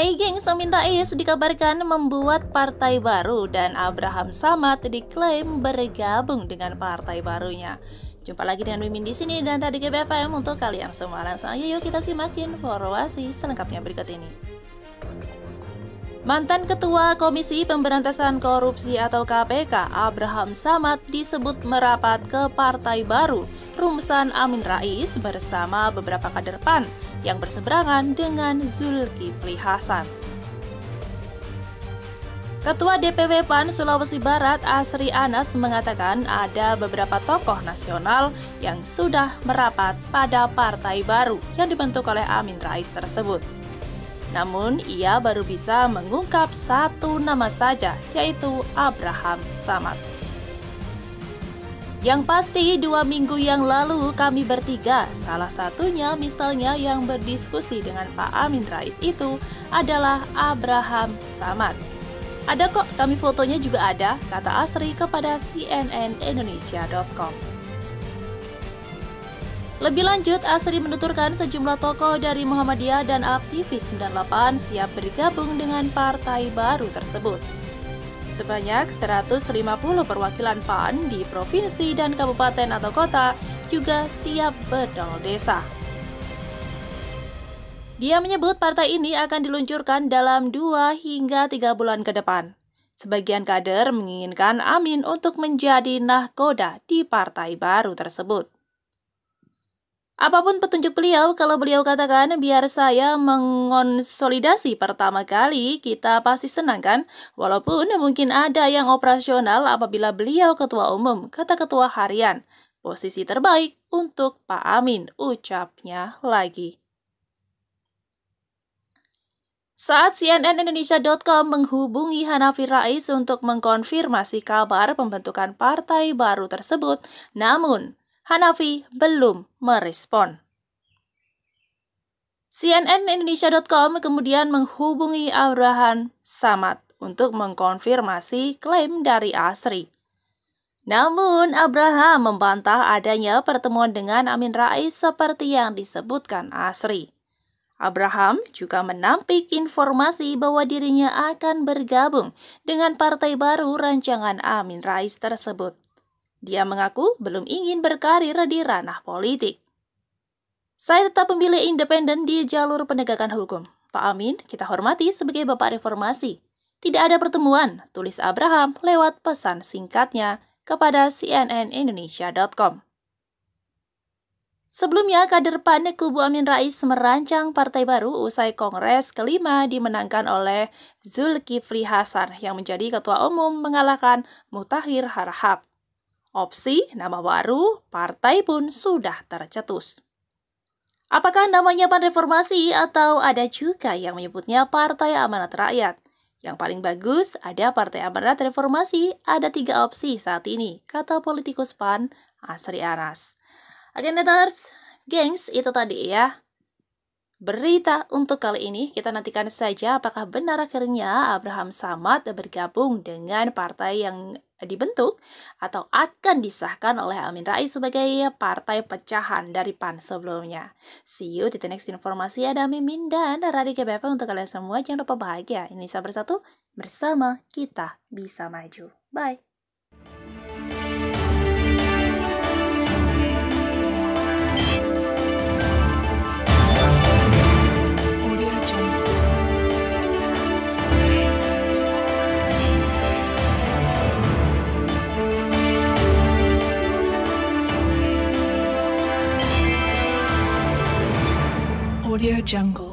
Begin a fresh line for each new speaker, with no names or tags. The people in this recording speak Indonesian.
Hai gengs, Amin Rais dikabarkan membuat partai baru dan Abraham Samad diklaim bergabung dengan partai barunya. Jumpa lagi dengan Mimin di sini dan tadi GBFM untuk kalian semua. Langsung aja yuk kita simak informasi selengkapnya berikut ini. Mantan Ketua Komisi Pemberantasan Korupsi atau KPK, Abraham Samad disebut merapat ke partai baru, rumusan Amin Rais bersama beberapa kader PAN yang berseberangan dengan Zulkifli Hasan. Ketua DPW PAN Sulawesi Barat, Asri Anas, mengatakan ada beberapa tokoh nasional yang sudah merapat pada partai baru yang dibentuk oleh Amin Rais tersebut. Namun, ia baru bisa mengungkap satu nama saja, yaitu Abraham Samad. Yang pasti 2 minggu yang lalu kami bertiga, salah satunya misalnya yang berdiskusi dengan Pak Amin Rais itu adalah Abraham Samad. Ada kok, kami fotonya juga ada, kata Asri kepada cnnindonesia.com. Lebih lanjut, Asri menuturkan sejumlah tokoh dari Muhammadiyah dan aktivis 98 siap bergabung dengan partai baru tersebut. Sebanyak 150 perwakilan PAN di provinsi dan kabupaten atau kota juga siap bedol desa. Dia menyebut partai ini akan diluncurkan dalam 2 hingga 3 bulan ke depan. Sebagian kader menginginkan Amin untuk menjadi nahkoda di partai baru tersebut. Apapun petunjuk beliau, kalau beliau katakan biar saya mengonsolidasi pertama kali, kita pasti senang kan? Walaupun mungkin ada yang operasional apabila beliau ketua umum, kata ketua harian. Posisi terbaik untuk Pak Amin, ucapnya lagi. Saat cnnindonesia.com menghubungi Hanafi Rais untuk mengkonfirmasi kabar pembentukan partai baru tersebut, namun Hanafi belum merespon. cnnindonesia.com kemudian menghubungi Abraham Samad untuk mengkonfirmasi klaim dari Asri. Namun Abraham membantah adanya pertemuan dengan Amin Rais seperti yang disebutkan Asri. Abraham juga menampik informasi bahwa dirinya akan bergabung dengan partai baru rancangan Amin Rais tersebut. Dia mengaku belum ingin berkarir di ranah politik. Saya tetap memilih independen di jalur penegakan hukum. Pak Amin, kita hormati sebagai Bapak Reformasi. Tidak ada pertemuan, tulis Abraham lewat pesan singkatnya kepada cnnindonesia.com. Sebelumnya, kader PAN kubu Amin Rais merancang partai baru usai Kongres kelima dimenangkan oleh Zulkifli Hasan yang menjadi ketua umum mengalahkan Mutahir Harahap. Opsi nama baru partai pun sudah tercetus. Apakah namanya PAN Reformasi atau ada juga yang menyebutnya Partai Amanat Rakyat? Yang paling bagus ada Partai Amanat Reformasi, ada 3 opsi saat ini, kata politikus PAN Asri Anas. Agendators, gengs, itu tadi ya berita untuk kali ini. Kita nantikan saja apakah benar akhirnya Abraham Samad bergabung dengan partai yang dibentuk atau akan disahkan oleh Amin Rais sebagai partai pecahan dari PAN sebelumnya. See you di next informasi. Ada Mimin dan Radio GBFM untuk kalian semua. Jangan lupa bahagia. Indonesia bersatu, bersama kita bisa maju. Bye.
Audio Jungle.